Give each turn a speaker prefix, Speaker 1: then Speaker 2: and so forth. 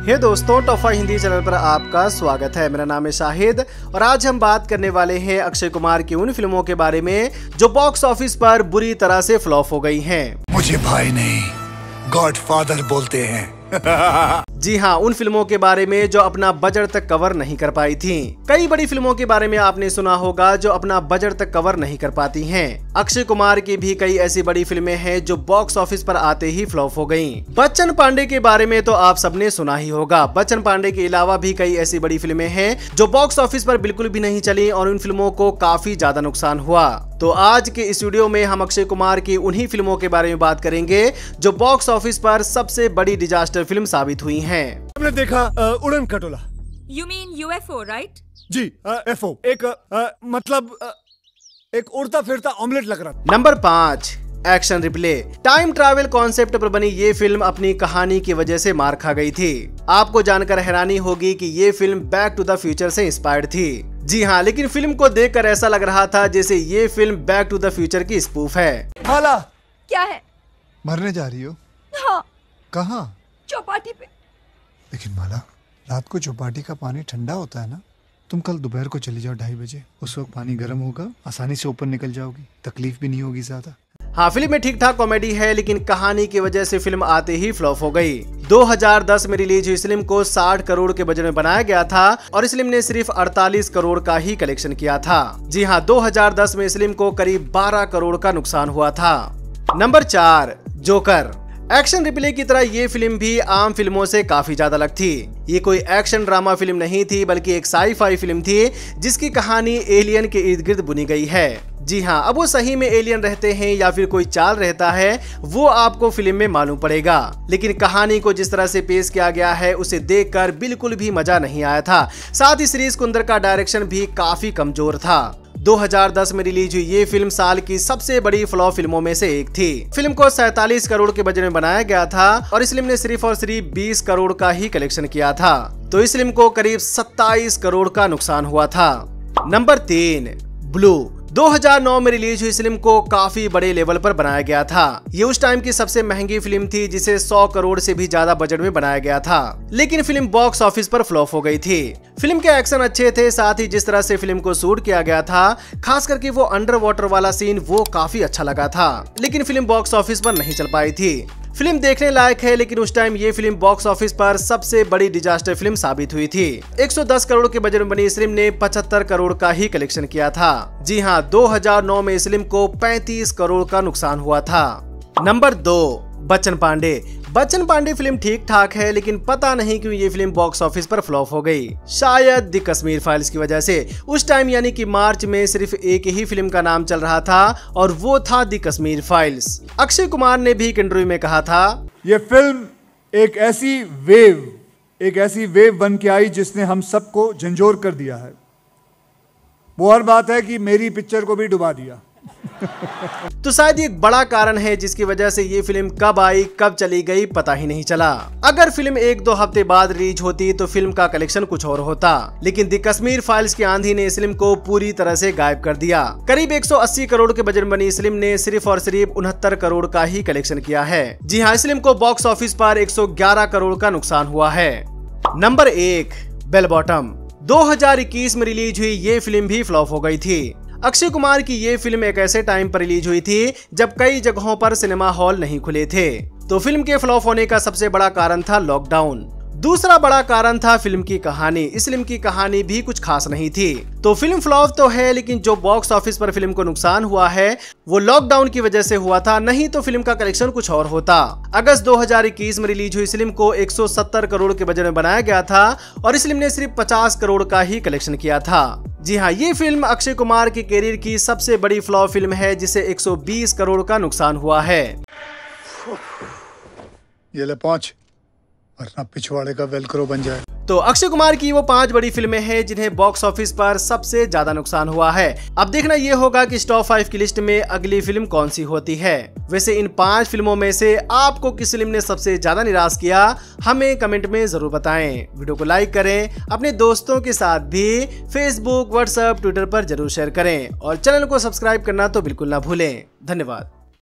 Speaker 1: हे दोस्तों, top 5 Hindi channel पर आपका स्वागत है। मेरा नाम है शाहिद और आज हम बात करने वाले हैं अक्षय कुमार की उन फिल्मों के बारे में जो बॉक्स ऑफिस पर बुरी तरह से फ्लॉप हो गई हैं।
Speaker 2: मुझे भाई नहीं, गॉडफादर बोलते हैं।
Speaker 1: जी हाँ, उन फिल्मों के बारे में जो अपना बजट तक कवर नहीं कर पाई थी। कई बड़ी फिल्मों के बारे में आपने सुना होगा जो अपना बजट तक कवर नहीं कर पाती हैं। अक्षय कुमार की भी कई ऐसी बड़ी फिल्में हैं जो बॉक्स ऑफिस पर आते ही फ्लॉप हो गईं। बच्चन पांडे के बारे में तो आप सबने सुना ही होगा। बच्चन पांडे के अलावा भी कई ऐसी बड़ी फिल्में हैं जो बॉक्स ऑफिस पर बिल्कुल भी नहीं चली और उन फिल्मों को काफी ज्यादा नुकसान हुआ। तो आज के इस वीडियो में हम अक्षय कुमार की उन्हीं फिल्मों के बारे में बात करेंगे जो बॉक्स ऑफिस पर सबसे बड़ी डिजास्टर फिल्म साबित हुई हैं।
Speaker 2: हमने देखा उड़न खटोला।
Speaker 3: You mean UFO, right?
Speaker 2: Ji, FO एक मतलब एक उड़ता फिरता ऑमलेट लग रहा।
Speaker 1: Number 5, action replay. Time travel concept पर बनी ये फिल्म अपनी कहानी की वजह से मार खा गई थी। आपको जानकर हैरानी होगी कि ये film Back to the Future से इंस्पायर्ड थी। जी हाँ, लेकिन फिल्म को देखकर ऐसा लग रहा था जैसे ये film Back to the Future की स्पूफ है।
Speaker 2: माला,
Speaker 3: क्या है?
Speaker 2: मरने जा रही हो?
Speaker 3: हाँ,
Speaker 2: कहाँ?
Speaker 3: चौपाटी पे।
Speaker 2: लेकिन माला, रात को चौपाटी का पानी ठंडा होता है ना। तुम कल दोपहर को चली जाओ 2:30 बजे। उस वक्त पानी गर्म होगा, आसानी से ऊपर निकल जाओगी, तकलीफ भी नहीं होगी ज्यादा।
Speaker 1: हाँ, फिल्म में ठीक ठाक कॉमेडी है लेकिन कहानी की वजह से फिल्म आते ही फ्लॉप हो गई। 2010 में रिलीज हुई फिल्म को 60 करोड़ के बजट में बनाया गया था और इस फिल्म ने सिर्फ 48 करोड़ का ही कलेक्शन किया था। जी हाँ, 2010 में इस फिल्म को करीब 12 करोड़ का नुकसान हुआ था। Number 4, joker. एक्शन रिप्ले की तरह ये फिल्म भी आम फिल्मों से काफी ज्यादा अलग थी। ये कोई एक्शन ड्रामा फिल्म नहीं थी बल्कि एक साई-फाई फिल्म थी जिसकी कहानी एलियन के इर्द गिर्द बुनी गई है। जी हाँ, अब वो सही में एलियन रहते हैं या फिर कोई चाल रहता है वो आपको फिल्म में मालूम पड़ेगा, लेकिन कहानी को जिस तरह से पेश किया गया है उसे देखकर बिल्कुल भी मजा नहीं आया था। साथ ही श्रीश कुंद्र का डायरेक्शन भी काफी कमजोर था। 2010 में रिलीज हुई ये फिल्म साल की सबसे बड़ी फ्लॉप फिल्मों में से एक थी। फिल्म को 47 करोड़ के बजट में बनाया गया था और इस फिल्म ने सिर्फ और सिर्फ 20 करोड़ का ही कलेक्शन किया था। तो इस फिल्म को करीब 27 करोड़ का नुकसान हुआ था। Number 3, blue. 2009 में रिलीज हुई फिल्म को काफी बड़े लेवल पर बनाया गया था। ये उस टाइम की सबसे महंगी फिल्म थी जिसे 100 करोड़ से भी ज्यादा बजट में बनाया गया था, लेकिन फिल्म बॉक्स ऑफिस पर फ्लॉप हो गई थी। फिल्म के एक्शन अच्छे थे, साथ ही जिस तरह से फिल्म को शूट किया गया था, खास करके वो अंडर वाटर वाला सीन वो काफी अच्छा लगा था, लेकिन फिल्म बॉक्स ऑफिस पर नहीं चल पाई थी। फिल्म देखने लायक है लेकिन उस टाइम ये फिल्म बॉक्स ऑफिस पर सबसे बड़ी डिजास्टर फिल्म साबित हुई थी। 110 करोड़ के बजट में बनी इस फिल्म ने 75 करोड़ का ही कलेक्शन किया था। जी हाँ, 2009 में इस फिल्म को 35 करोड़ का नुकसान हुआ था। नंबर 2, बच्चन पांडे। बच्चन पांडे फिल्म ठीक ठाक है लेकिन पता नहीं क्यों ये फिल्म बॉक्स ऑफिस पर फ्लॉप हो गई। शायद द कश्मीर फाइल्स की वजह से। उस टाइम यानी कि मार्च में सिर्फ एक ही फिल्म का नाम चल रहा था और वो था द कश्मीर फाइल्स। अक्षय कुमार ने भी एक इंटरव्यू में कहा था,
Speaker 4: ये फिल्म एक ऐसी वेव बन के आई जिसने हम सबको झंझोर कर दिया है। वो और बात है कि मेरी पिक्चर को भी डुबा दिया।
Speaker 1: तो शायद ये एक बड़ा कारण है जिसकी वजह से ये फिल्म कब आई कब चली गई पता ही नहीं चला। अगर फिल्म 1-2 हफ्ते बाद रिलीज होती तो फिल्म का कलेक्शन कुछ और होता, लेकिन द कश्मीर फाइल्स की आंधी ने इस फिल्म को पूरी तरह से गायब कर दिया। करीब 180 करोड़ के बजट बनी इस फिल्म ने सिर्फ और सिर्फ 69 करोड़ का ही कलेक्शन किया है। जी हाँ, इस फिल्म को बॉक्स ऑफिस पर 111 करोड़ का नुकसान हुआ है। Number 1, bell bottom. 2021 में रिलीज हुई ये फिल्म भी फ्लॉप हो गई थी। अक्षय कुमार की ये फिल्म एक ऐसे टाइम पर रिलीज हुई थी जब कई जगहों पर सिनेमा हॉल नहीं खुले थे। तो फिल्म के फ्लॉप होने का सबसे बड़ा कारण था लॉकडाउन। दूसरा बड़ा कारण था फिल्म की कहानी। इस फिल्म की कहानी भी कुछ खास नहीं थी। तो फिल्म फ्लॉप तो है लेकिन जो बॉक्स ऑफिस पर फिल्म को नुकसान हुआ है वो लॉकडाउन की वजह से हुआ था, नहीं तो फिल्म का कलेक्शन कुछ और होता। अगस्त 2021 में रिलीज हुई फिल्म को 170 करोड़ के बजट में बनाया गया था और इस फिल्म ने सिर्फ 50 करोड़ का ही कलेक्शन किया था। जी हाँ, ये फिल्म अक्षय कुमार के करियर की सबसे बड़ी फ्लॉप फिल्म है जिसे 120 करोड़ का नुकसान हुआ है।
Speaker 2: ये ले पहुंच, वरना पिछवाड़े का वेलक्रो बन जाए।
Speaker 1: तो अक्षय कुमार की वो 5 बड़ी फिल्में हैं जिन्हें बॉक्स ऑफिस पर सबसे ज्यादा नुकसान हुआ है। अब देखना ये होगा कि टॉप 5 की लिस्ट में अगली फिल्म कौन सी होती है। वैसे इन 5 फिल्मों में से आपको किस फिल्म ने सबसे ज्यादा निराश किया हमें कमेंट में जरूर बताएं। वीडियो को लाइक करें, अपने दोस्तों के साथ भी फेसबुक, व्हाट्सएप, ट्विटर पर जरूर शेयर करें और चैनल को सब्सक्राइब करना तो बिल्कुल ना भूलें। धन्यवाद।